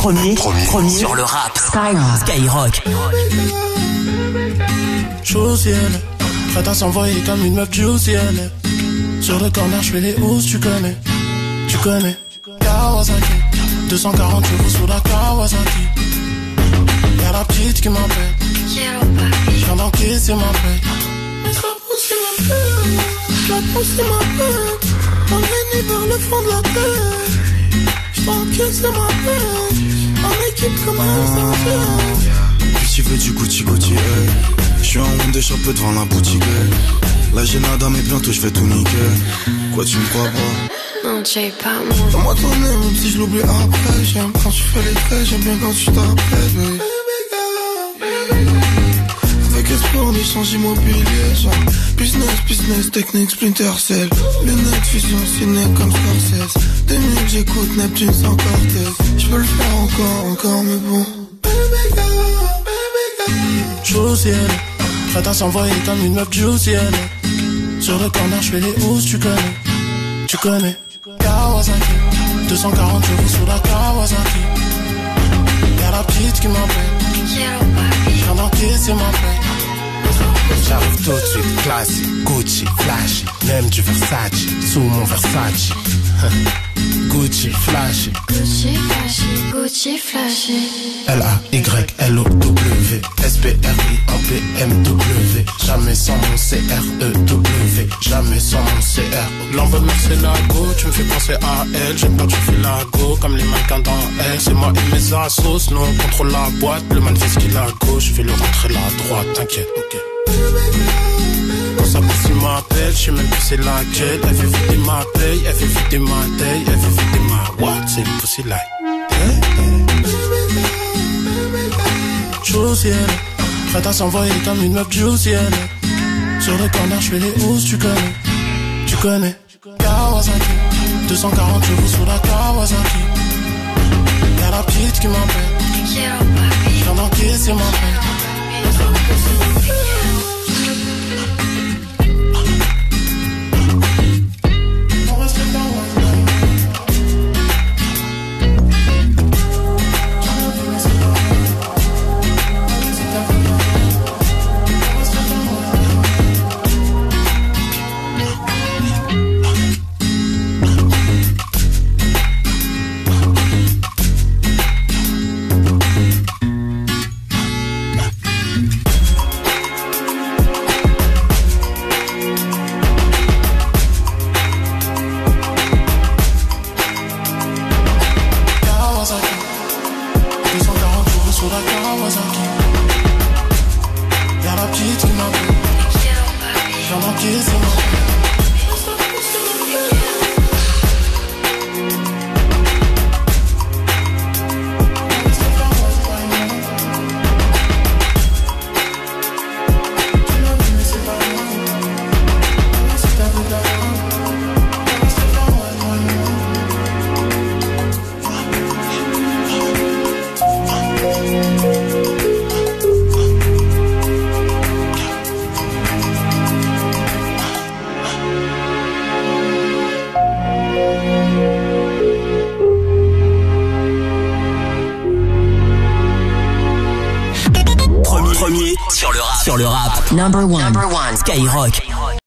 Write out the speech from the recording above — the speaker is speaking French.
Premier sur le rap. Skyrock. Chaud au ciel, prête à s'envoyer comme une meuf juicy, elle est. Sur le corner, je fais les housses, tu connais. Kawasaki, 240 chevaux sous la Kawasaki. Y'a la petite qui m'appelle. Je viens d'encaisser ma paix. La poussée m'appelle. Emmène vers le fond de la terre. J't'encaisse ma paix. En équipe comme un Puis tu veux du Gucci, hey. J'suis en honte de chapeau devant la boutique, hey. Là j'ai nada mais bientôt j'vais tout niquer. Quoi tu me crois pas? Non tu es pas moi. Donne-moi ton nez même si je l'oublie après. J'aime quand tu fais les traits, j'aime bien quand tu t'appelles, baby. Avec espoir on échange immobilier, genre business, technique, Splinter Cell. Lunettes, fusion, ciné comme Scorsese. 2000 j'écoute Neptune sans Cortez. J'peux le faire encore mais bon. Chaud au ciel, prête à s'envoyer comme une meuf juicy, elle est. Sur le corner, je fais les housses, tu connais. Kawasaki, 240 chevaux sous la Kawasaki. Y'a la petite qui m'appelle. Je viens d'encaisser ma paix. J'arrive tout de suite, classique, Gucci, flashy. Même du Versace, sous mon Versace. Gucci, flashy. Gucci flashy. L-A-Y-L-O-W S-P-R-I-N-P-M-W. Jamais sans mon C-R-E-W. Jamais sans mon C-R. L'envol c'est la go, tu me fais penser à elle. J'aime quand tu fais la go, comme les mannequins dans elle. C'est moi et mes assos, nous on contrôle la boîte. Le man fait ce qu'il a à gauche, je vais le rentrer la droite, t'inquiète, ok. Quand sa pussy m'appelle, je sais même plus c'est laquelle. Elle fait vider ma paye, elle fait vider ma taille, elle fait vider ma what, c'est une pussy like. Chaud au ciel, prête à s'envoyer comme une meuf juicy, elle est. Sur le corner, je fais les housses, tu connais. Kawasaki, 240 chevaux sous la Kawasaki. Y'a la petite qui m'appelle. Je viens d'encaisser ma paix. Sur le rap. Number one. Skyrock.